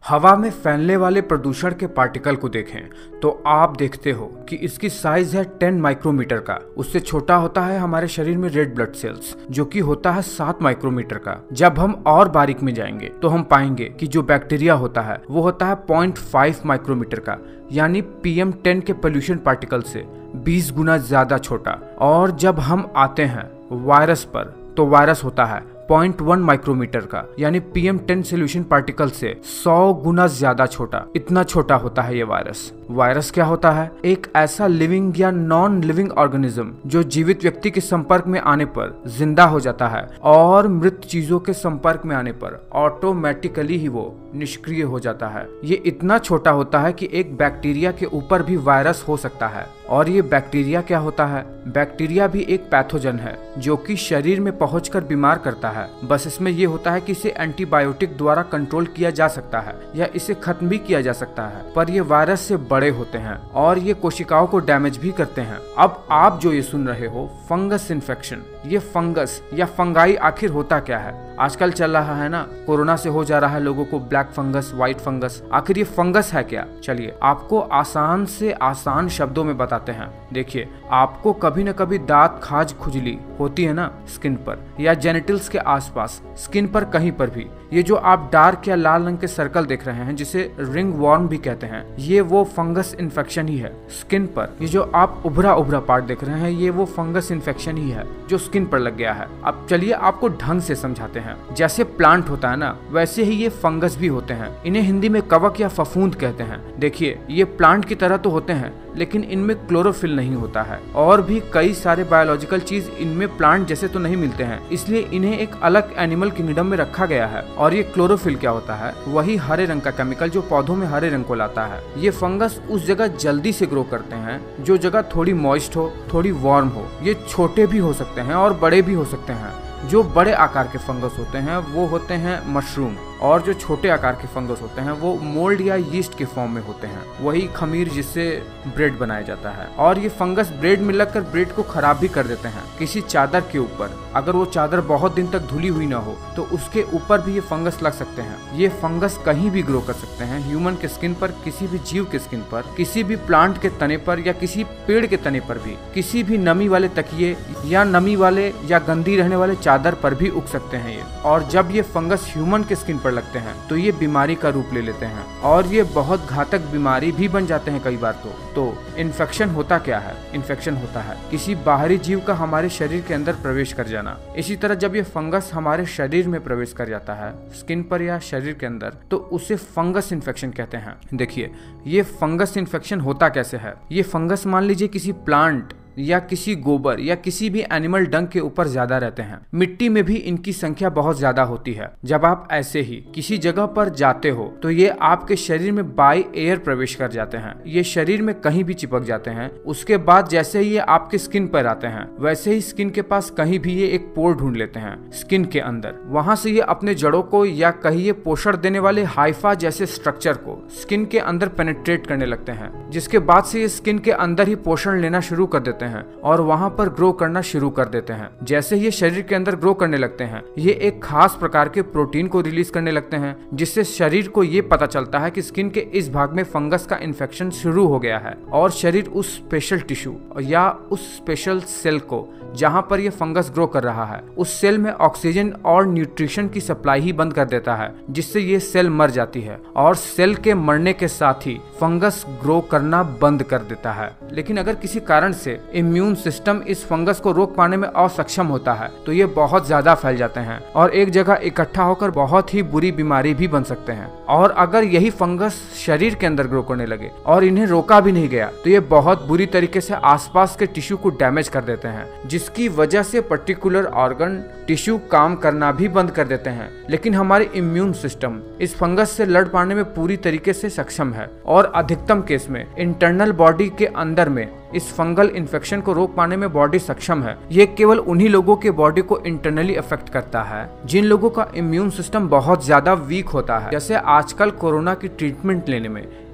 हवा में फैलने वाले प्रदूषण के पार्टिकल को देखें तो आप देखते हो कि इसकी साइज है 10 माइक्रोमीटर का। उससे छोटा होता है हमारे शरीर में रेड ब्लड सेल्स जो कि होता है 7 माइक्रोमीटर का। जब हम और बारीक में जाएंगे तो हम पाएंगे कि जो बैक्टीरिया होता है वो होता है 0.5 माइक्रोमीटर का, यानी PM10 के पोल्यूशन पार्टिकल से 20 गुना ज्यादा छोटा। और जब हम आते हैं वायरस पर तो वायरस होता है 0.1 माइक्रोमीटर का, यानी PM10 सोल्यूशन पार्टिकल से 100 गुना ज्यादा छोटा। इतना छोटा होता है ये वायरस। वायरस क्या होता है? एक ऐसा लिविंग या नॉन लिविंग ऑर्गेनिज्म जो जीवित व्यक्ति के संपर्क में आने पर जिंदा हो जाता है और मृत चीजों के संपर्क में आने पर ऑटोमेटिकली ही वो निष्क्रिय हो जाता है। ये इतना छोटा होता है कि एक बैक्टीरिया के ऊपर भी वायरस हो सकता है। और ये बैक्टीरिया क्या होता है? बैक्टीरिया भी एक पैथोजन है जो कि शरीर में पहुंचकर बीमार करता है। बस इसमें ये होता है कि इसे एंटीबायोटिक द्वारा कंट्रोल किया जा सकता है या इसे खत्म भी किया जा सकता है, पर ये वायरस से बड़े होते हैं और ये कोशिकाओं को डैमेज भी करते हैं। अब आप जो ये सुन रहे हो फंगस इन्फेक्शन, ये फंगस या फंगाई आखिर होता क्या है? आजकल चल रहा है ना, कोरोना से हो जा रहा है लोगों को ब्लैक फंगस, व्हाइट फंगस। आखिर ये फंगस है क्या? चलिए आपको आसान से आसान शब्दों में बताते हैं। देखिए, आपको कभी न कभी दांत खाज खुजली होती है ना स्किन पर या जेनिटल्स के आसपास, स्किन पर कहीं पर भी। ये जो आप डार्क या लाल रंग के सर्कल देख रहे हैं जिसे रिंग वॉर्म भी कहते हैं, ये वो फंगस इन्फेक्शन ही है स्किन पर। ये जो आप उभरा उभरा पार्ट देख रहे हैं ये वो फंगस इन्फेक्शन ही है जो स्किन पर लग गया है। अब चलिए आपको ढंग से समझाते हैं। जैसे प्लांट होता है ना, वैसे ही ये फंगस भी होते हैं। इन्हें हिंदी में कवक या फफूंद कहते हैं। देखिए, ये प्लांट की तरह तो होते हैं लेकिन इनमें क्लोरोफिल नहीं होता है और भी कई सारे बायोलॉजिकल चीज इनमें प्लांट जैसे तो नहीं मिलते हैं, इसलिए इन्हें एक अलग एनिमल किंगडम में रखा गया है। और ये क्लोरोफिल क्या होता है? वही हरे रंग का केमिकल जो पौधों में हरे रंग को लाता है। ये फंगस उस जगह जल्दी से ग्रो करते हैं जो जगह थोड़ी मॉइस्ट हो, थोड़ी वार्म हो। ये छोटे भी हो सकते हैं और बड़े भी हो सकते हैं। जो बड़े आकार के फंगस होते हैं वो होते हैं मशरूम, और जो छोटे आकार के फंगस होते हैं वो मोल्ड या यीस्ट के फॉर्म में होते हैं, वही खमीर जिससे ब्रेड बनाया जाता है। और ये फंगस ब्रेड में लगकर ब्रेड को खराब भी कर देते हैं। किसी चादर के ऊपर अगर वो चादर बहुत दिन तक धुली हुई ना हो तो उसके ऊपर भी ये फंगस लग सकते हैं। ये फंगस कहीं भी ग्रो कर सकते हैं, ह्यूमन के स्किन पर, किसी भी जीव के स्किन पर, किसी भी प्लांट के तने पर या किसी पेड़ के तने पर भी, किसी भी नमी वाले तकिए या नमी वाले या गंदी रहने वाले चादर पर भी उग सकते हैं ये। और जब ये फंगस ह्यूमन के स्किन पर लगते हैं तो ये बीमारी का रूप ले लेते हैं और ये बहुत घातक बीमारी भी बन जाते हैं कई बार। तो इन्फेक्शन होता क्या है? इन्फेक्शन होता है किसी बाहरी जीव का हमारे शरीर के अंदर प्रवेश कर जाना। इसी तरह जब ये फंगस हमारे शरीर में प्रवेश कर जाता है स्किन पर या शरीर के अंदर तो उसे फंगस इन्फेक्शन कहते हैं। देखिए, ये फंगस इन्फेक्शन होता कैसे है? ये फंगस मान लीजिए किसी प्लांट या किसी गोबर या किसी भी एनिमल डंग के ऊपर ज्यादा रहते हैं। मिट्टी में भी इनकी संख्या बहुत ज्यादा होती है। जब आप ऐसे ही किसी जगह पर जाते हो तो ये आपके शरीर में बाय एयर प्रवेश कर जाते हैं। ये शरीर में कहीं भी चिपक जाते हैं। उसके बाद जैसे ही ये आपके स्किन पर आते हैं वैसे ही स्किन के पास कहीं भी ये एक पोर ढूंढ लेते हैं स्किन के अंदर। वहां से ये अपने जड़ों को या कहिए पोषण देने वाले हाइफा जैसे स्ट्रक्चर को स्किन के अंदर पेनिट्रेट करने लगते हैं, जिसके बाद से ये स्किन के अंदर ही पोषण लेना शुरू कर देते हैं और वहां पर ग्रो करना शुरू कर देते हैं। जैसे ये शरीर के अंदर ग्रो करने लगते हैं ये एक खास प्रकार के प्रोटीन को रिलीज करने लगते हैं, जिससे शरीर को ये पता चलता है कि स्किन के इस भाग में फंगस का इन्फेक्शन शुरू हो गया है। और शरीर उस स्पेशल टिश्यू या उस स्पेशल सेल को जहां पर ये फंगस ग्रो कर रहा है उस सेल में ऑक्सीजन और न्यूट्रिशन की सप्लाई ही बंद कर देता है, जिससे ये सेल मर जाती है। और सेल के मरने के साथ ही फंगस ग्रो करना बंद कर देता है। लेकिन अगर किसी कारण से इम्यून सिस्टम इस फंगस को रोक पाने में असक्षम होता है तो ये बहुत ज्यादा फैल जाते हैं और एक जगह इकट्ठा होकर बहुत ही बुरी बीमारी भी बन सकते हैं। और अगर यही फंगस शरीर के अंदर ग्रो करने लगे और इन्हें रोका भी नहीं गया तो ये बहुत बुरी तरीके से आसपास के टिश्यू को डैमेज कर देते हैं, जिसकी वजह से पर्टिकुलर ऑर्गन टिश्यू काम करना भी बंद कर देते हैं। लेकिन हमारे इम्यून सिस्टम इस फंगस से लड़ पाने में पूरी तरीके से सक्षम है और अधिकतम केस में इंटरनल बॉडी के अंदर में इस फंगल इन्फेक्शन को रोक पाने में बॉडी सक्षम है। ये केवल उन्हीं लोगों के बॉडी को इंटरनली अफेक्ट करता है जिन लोगों का इम्यून सिस्टम बहुत ज्यादा वीक होता है। जैसे आजकल कोरोना की ट्रीटमेंट लेने में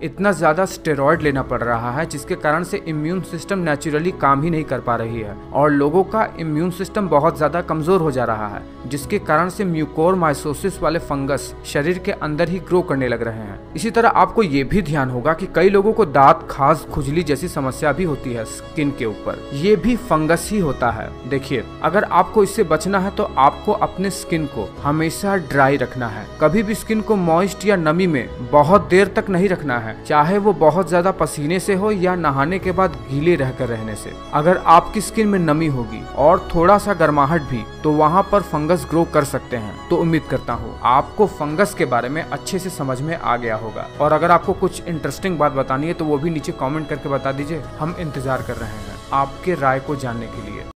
इतना ज्यादा स्टेरॉइड लेना पड़ रहा है जिसके कारण से इम्यून सिस्टम नेचुरली काम ही नहीं कर पा रही है और लोगों का इम्यून सिस्टम बहुत ज्यादा कमजोर हो जा रहा है, जिसके कारण से म्यूकोरमाइकोसिस वाले फंगस शरीर के अंदर ही ग्रो करने लग रहे हैं। इसी तरह आपको ये भी ध्यान होगा कि कई लोगों को दांत, खाज, खुजली जैसी समस्या भी होती है स्किन के ऊपर, ये भी फंगस ही होता है। देखिए, अगर आपको इससे बचना है तो आपको अपने स्किन को हमेशा ड्राई रखना है। कभी भी स्किन को मॉइस्ट या नमी में बहुत देर तक नहीं रखना है, चाहे वो बहुत ज्यादा पसीने से हो या नहाने के बाद गीले रहकर रहने से। अगर आपकी स्किन में नमी होगी और थोड़ा सा गर्माहट भी, तो वहाँ पर फंगस ग्रो कर सकते हैं। तो उम्मीद करता हूँ आपको फंगस के बारे में अच्छे से समझ में आ गया होगा, और अगर आपको कुछ इंटरेस्टिंग बात बतानी है तो वो भी नीचे कमेंट करके बता दीजिए। हम इंतजार कर रहे हैं आपके राय को जानने के लिए।